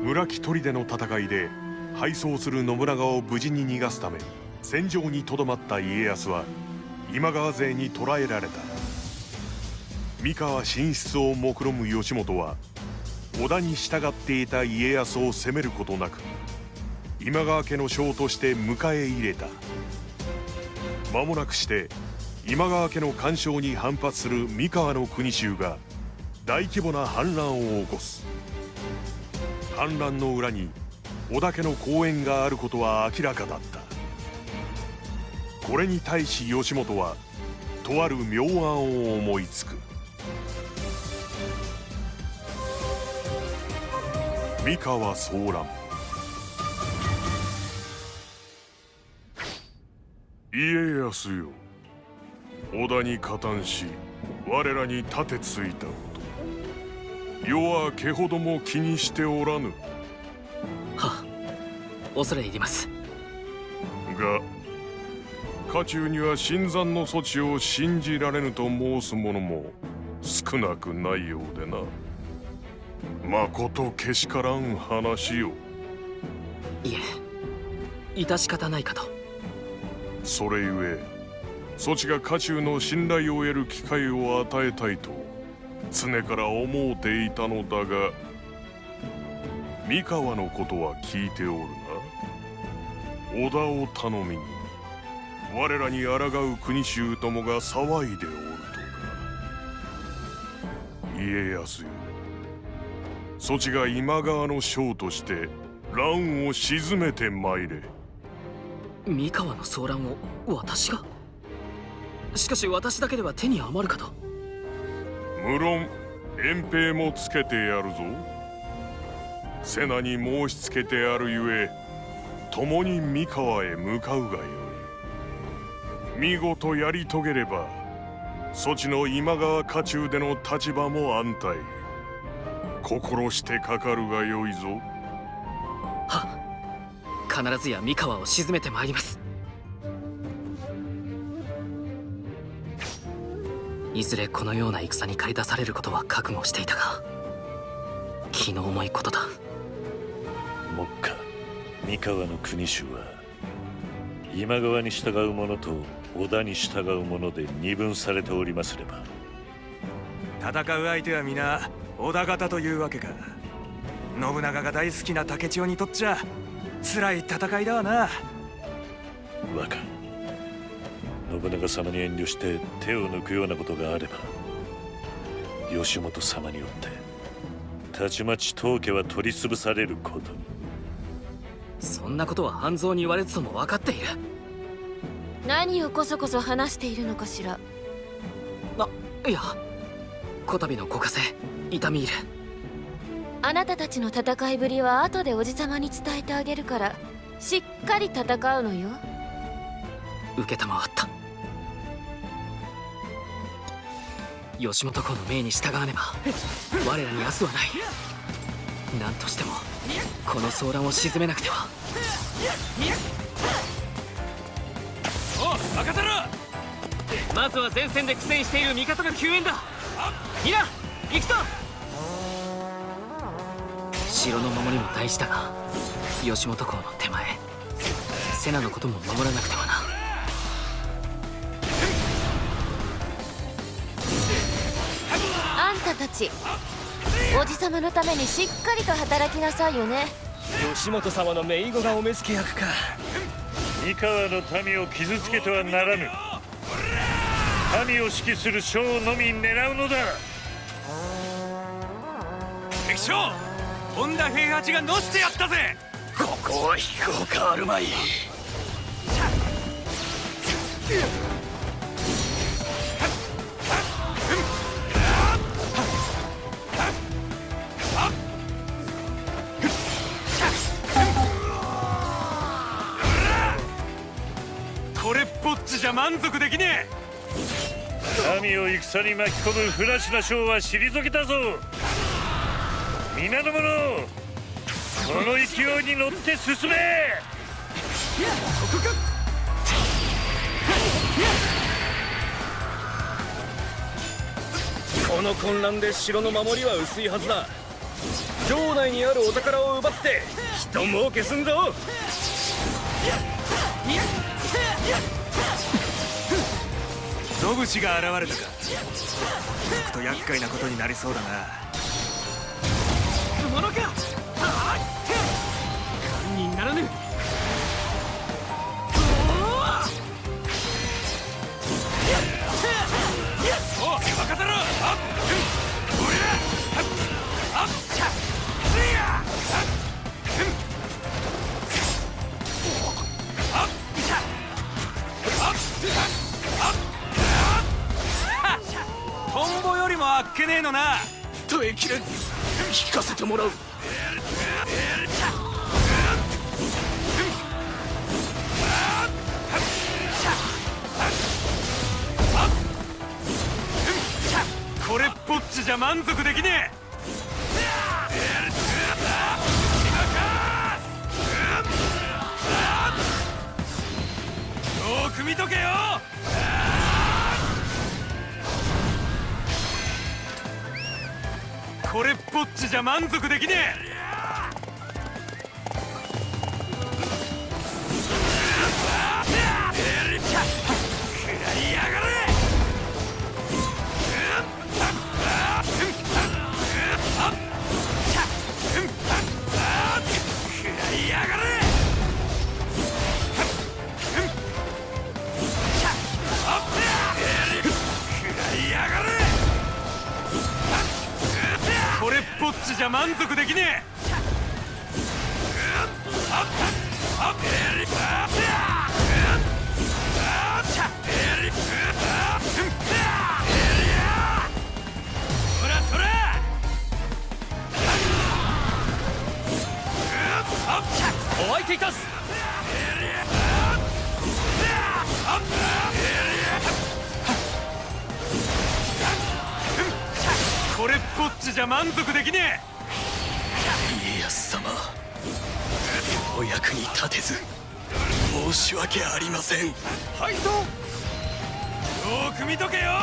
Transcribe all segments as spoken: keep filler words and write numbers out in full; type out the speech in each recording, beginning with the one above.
村木砦の戦いで敗走する信長を無事に逃がすため戦場にとどまった家康は今川勢に捕らえられた。三河進出を目論む義元は織田に従っていた家康を責めることなく今川家の将として迎え入れた。間もなくして今川家の干渉に反発する三河の国衆が大規模な反乱を起こす。反乱の裏に織田家の後援があることは明らかだった。これに対し義元はとある妙案を思いつく。三河騒乱。家康よ、織田に加担し我らに盾ついたこと、世は毛ほども気にしておらぬ。 はっ、恐れ入ります。 が家中には新参の措置を信じられぬと申す者も少なくないようでな。まことけしからん話よ。 いえ、致し方ないかと。 それゆえそちが家中の信頼を得る機会を与えたいと常から思うていたのだが、三河のことは聞いておるな。織田を頼みに我らに抗う国衆どもが騒いでおるとか。家康よ、そちが今川の将として乱を鎮めてまいれ。 三河の騒乱を私が？しかし私だけでは手に余るかと。 無論遠兵もつけてやるぞ。瀬名に申しつけてあるゆえ共に三河へ向かうがよい。見事やり遂げればそちの今川家中での立場も安泰。心してかかるがよいぞ。 はっ、必ずや三河を鎮めてまいります。いずれこのような戦に駆り出されることは覚悟していたが気の重いことだ。 目下三河の国衆は今川に従う者と織田に従う者で二分されておりますれば、 戦う相手は皆織田方というわけか。信長が大好きな竹千代にとっちゃ辛い戦いだわな。 若、信長様に遠慮して手を抜くようなことがあれば義元様によってたちまち当家は取り潰されることに。 そんなことは半蔵に言われずとも分かっている。 何をこそこそ話しているのかしら。 あ、いや、こたびのご加勢痛み入る。 あなたたちの戦いぶりは後でおじさまに伝えてあげるからしっかり戦うのよ。 受けたまわった。義元公の命に従わねば我らに明日はない。何としてもこの騒乱を鎮めなくては。 おう、任せろ。 まずは前線で苦戦している味方が救援だ。皆行くぞ。城の守りも大事だが義元公の手前瀬名のことも守らなくてはな。 あんたたちおじさまのためにしっかりと働きなさいよね。 義元様の姪御がお目付け役か。 三河の民を傷つけてはならぬ。民を指揮する将のみ狙うのだ。 敵将本田平八がのしてやったぜ。 ここは引こうかあるまい。 これっぽっちじゃ満足できねえ。民を戦に巻き込む不埒な将は退けたぞ。皆の者、この勢いに乗って進め。 この混乱で城の守りは薄いはずだ。 城内にあるお宝を奪って人儲けすんぞ。 野武が現れたか。ちょっと厄介なことになりそうだな。 ものか。勘にならぬ。 お任せろ。トンボよりもあっけねえのな。 耐えきれん。引かせてもらう。 これっぽっちじゃ満足できねえ。よく見とけよ。これっぽっちじゃ満足できねえ。これっぽっちじゃ満足できねえ。そらそら。 お相手いたす。 これっぽっちじゃ満足できね家康様、お役に立てず申し訳ありません。 え。はいと。よーく見とけよ。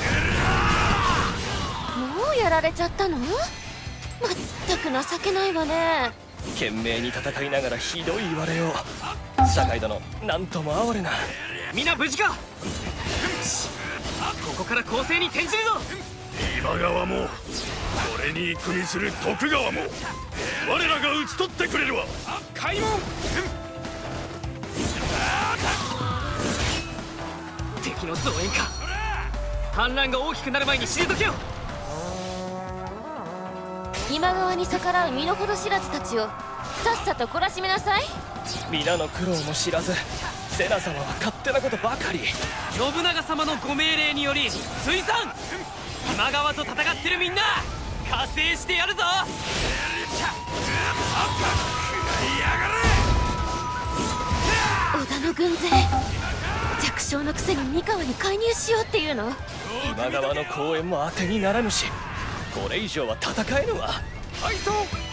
もうやられちゃったの？まったく情けないわね。 懸命に戦いながらひどい言われよう。酒井殿、なんとも哀れな。 皆無事か。ここから攻勢に転じるぞ。 今川もそれに組みする徳川も我らが討ち取ってくれるわ。 開門。 敵の増援か。反乱が大きくなる前に退けよ。 今川に逆らう身の程知らずたちをさっさと懲らしめなさい。 皆の苦労も知らず瀬名様は勝手なことばかり。 信長様のご命令により水産今川と戦ってるみんな加勢してやるぞ。 織田の軍勢弱小のくせに三河に介入しようっていうの？ 今川の公演も当てにならぬし、これ以上は戦えぬわ。 はいと。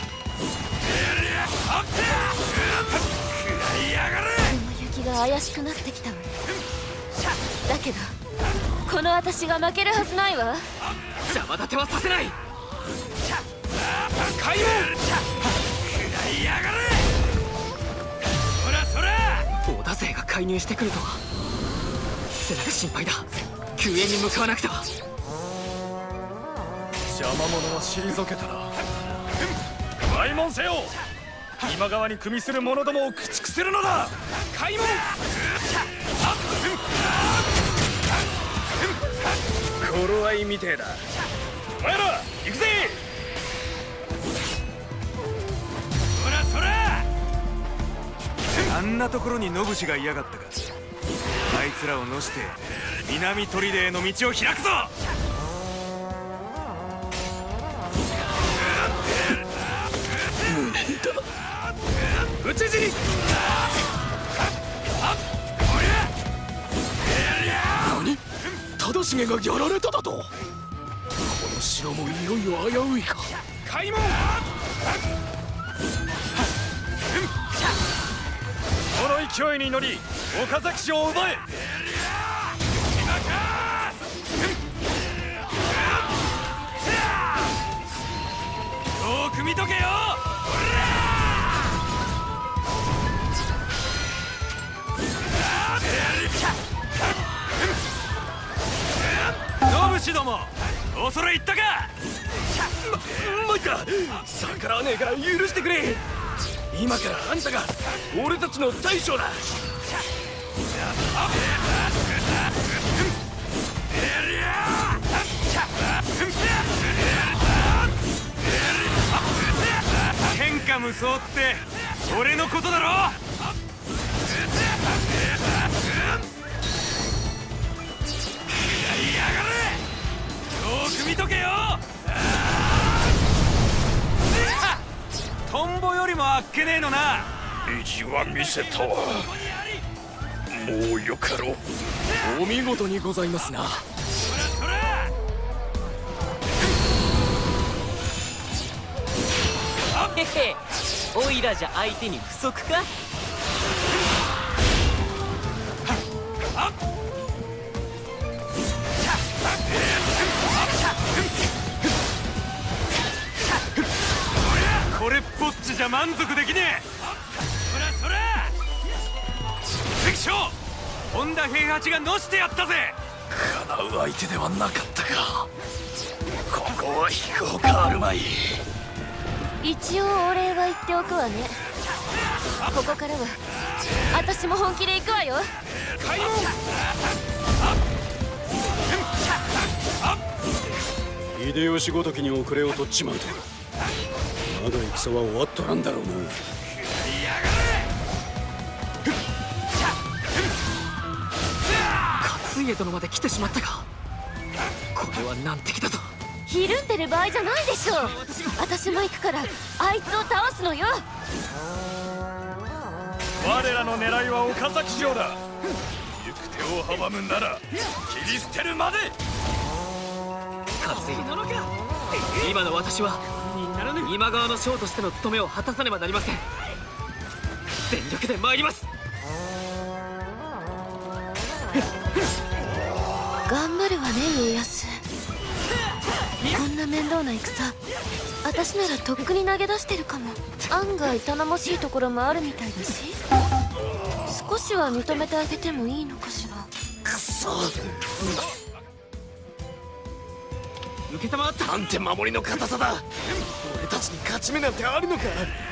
雲行きが怪しくなってきたわね。だけどこの私が負けるはずないわ。 邪魔立てはさせない。 開門。そらそら。 織田勢が介入してくるとは瀬名が心配だ。救援に向かわなくては。 邪魔者は退けたら開門せよ。今川に組みする者どもを駆逐するのだ。 開門。 頃合いみてえだ。お前ら行くぜ。 そらそら。あんなところに野武がいやがったか。あいつらをのして南砦への道を開くぞ。 無念だ。討ち死に。何？忠重がやられただと。この城もいよいよ危ういか。 開門。 この勢いに乗り岡崎城を奪え。 よく見とけよ。ノブシども、恐れ入ったか。 ま、マイカ、逆らわねえから許してくれ。今からあんたが俺たちの大将だ。 天下無双って俺のことだろ。やりやがれ。よく見とけよ。トンボよりもあっけねえのな。 意地は見せたわ。もうよかろう。お見事にございますな。 それへへ、オイラじゃ相手に不足か。 これっぽっちじゃ満足できねえ。そらそら関将、本田平八がのしてやったぜ。 かなう相手ではなかったか。ここは引くほかあるまい。 一応お礼は言っておくわね。ここからは私も本気で行くわよ。 秀吉ごときに遅れを取っちまうとまだ戦は終わっとらんだろうな。 勝家殿まで来てしまったか。これは難敵だぞ。 ひるんでる場合じゃないでしょう。私も行くからあいつを倒すのよ。 我らの狙いは岡崎城だ。行く手を阻むなら切り捨てるまで。 勝家殿か。今の私は今川の将としての務めを果たさねばなりません。全力で参ります。 頑張るわね家康。こんな面倒な戦私ならとっくに投げ出してるかも。案外頼もしいところもあるみたいだし、少しは認めてあげてもいいのかしら。 くそ、 受けたまった。 なんて守りの堅さだ。俺たちに勝ち目なんてあるのか。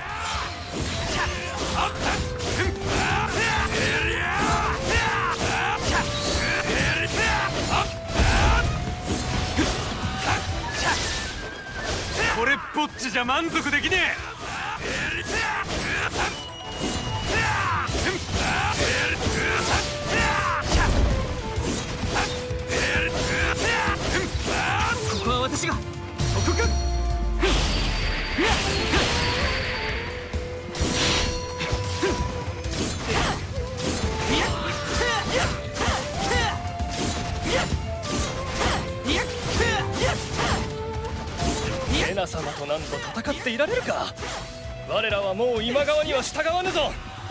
これっぽっちじゃ満足できねえ。 ここは私が。そこか。 レナ様と何度戦っていられるか。我らはもう今川には従わぬぞ。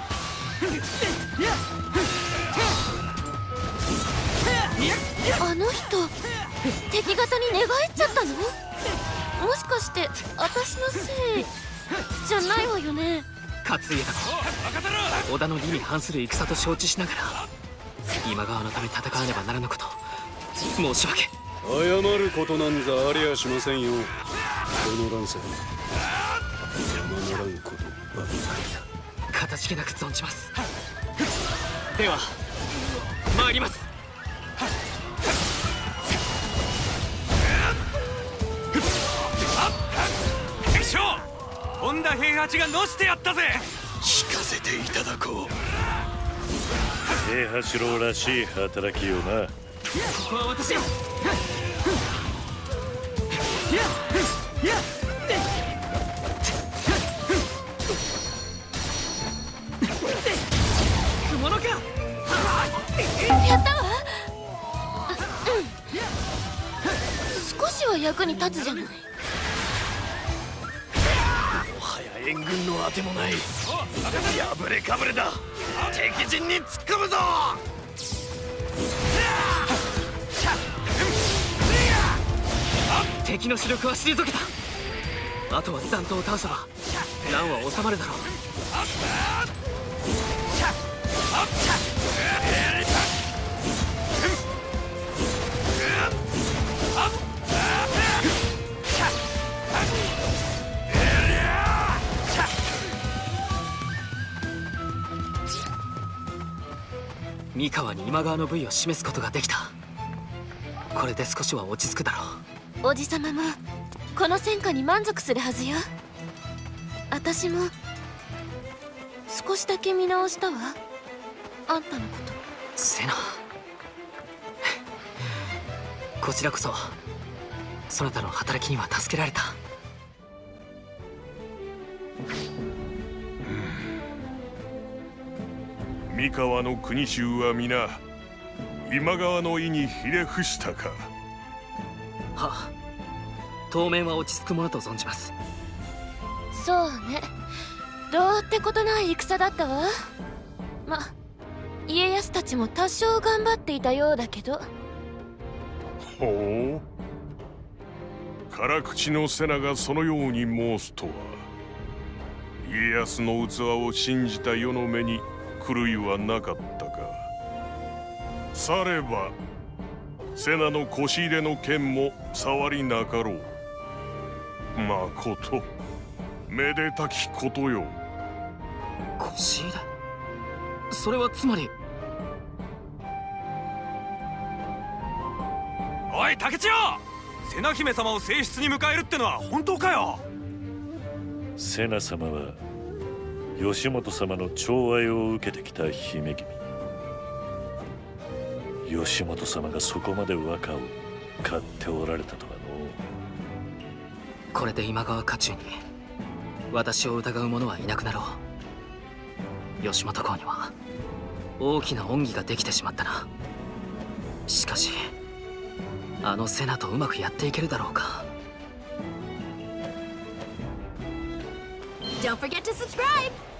あの人敵方に寝返っちゃったの。もしかして私のせいじゃないわよね。 勝家殿、織田の理に反する戦と承知しながら今川のため戦わねばならぬこと申し訳。 謝ることなんざありゃしませんよ。この乱世邪魔ならんことばっかりだ。 かたじけなく存じます。では参ります。 敵将、本田平八がのしてやったぜ。 聞かせていただこう。 平八郎らしい働きよな。 ここは私が。雲のか。 やったわ。うん、少しは役に立つじゃない。 もはや援軍のあてもない。破れかぶれだ。敵陣に突っ込むぞ。 敵の主力は退けた。 あとは残党を倒せば乱は収まるだろう。三河に今川の部位を示すことができた。これで少しは落ち着くだろう。 おじさまもこの戦果に満足するはずよ。私も少しだけ見直したわ、あんたのこと。 セナ、こちらこそそなたの働きには助けられた。 三河の国衆は皆今川の意にひれ伏したか。 はあ、当面は落ち着くものと存じます。 そうね、どうってことない戦だったわ。ま、家康たちも多少頑張っていたようだけど。 ほう、辛口の瀬名がそのように申すとは。家康の器を信じた世の目に狂いはなかったか。されば瀬名の腰入れの剣も触りなかろう。まことめでたきことよ。 腰入れ、それはつまり。 おい竹千代、瀬名姫様を正室に迎えるってのは本当かよ。 瀬名様は義元様の寵愛を受けてきた姫君。義元様がそこまで和歌を買っておられたとはの。 これで今川家中に私を疑う者はいなくなろう。義元公には大きな恩義ができてしまったな。しかしあの瀬名とうまくやっていけるだろうか。 Don't forget to subscribe!